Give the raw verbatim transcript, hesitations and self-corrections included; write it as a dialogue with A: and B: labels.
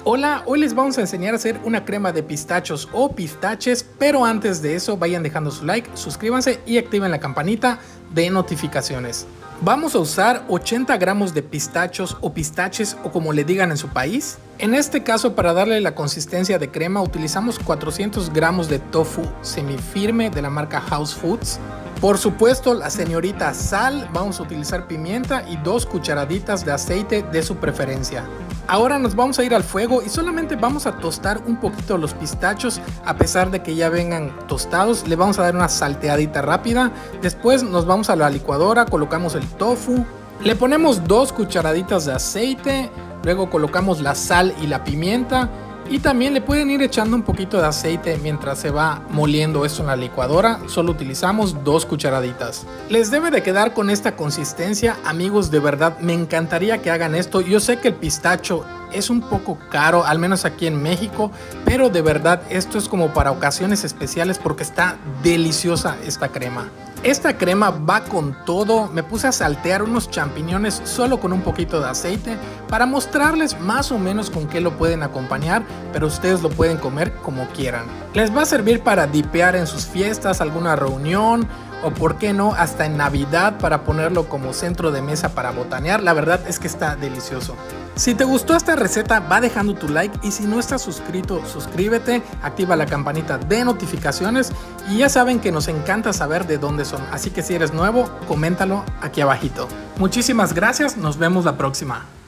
A: Hola, hoy les vamos a enseñar a hacer una crema de pistachos o pistaches, pero antes de eso vayan dejando su like, suscríbanse y activen la campanita de notificaciones. Vamos a usar ochenta gramos de pistachos o pistaches o como le digan en su país. En este caso, para darle la consistencia de crema utilizamos cuatrocientos gramos de tofu semifirme de la marca House Foods. Por supuesto, la señorita sal, vamos a utilizar pimienta y dos cucharaditas de aceite de su preferencia. Ahora nos vamos a ir al fuego y solamente vamos a tostar un poquito los pistachos. A pesar de que ya vengan tostados, le vamos a dar una salteadita rápida. Después nos vamos a la licuadora, colocamos el tofu, le ponemos dos cucharaditas de aceite, luego colocamos la sal y la pimienta. Y también le pueden ir echando un poquito de aceite mientras se va moliendo esto en la licuadora. Solo utilizamos dos cucharaditas. Les debe de quedar con esta consistencia, amigos. De verdad me encantaría que hagan esto. Yo sé que el pistacho es un poco caro, al menos aquí en México, pero de verdad esto es como para ocasiones especiales porque está deliciosa esta crema. Esta crema va con todo. Me puse a saltear unos champiñones solo con un poquito de aceite para mostrarles más o menos con qué lo pueden acompañar, pero ustedes lo pueden comer como quieran. Les va a servir para dipear en sus fiestas, alguna reunión o por qué no hasta en Navidad para ponerlo como centro de mesa para botanear. La verdad es que está delicioso. Si te gustó esta receta, va dejando tu like y si no estás suscrito, suscríbete, activa la campanita de notificaciones y ya saben que nos encanta saber de dónde son, así que si eres nuevo, coméntalo aquí abajito. Muchísimas gracias, nos vemos la próxima.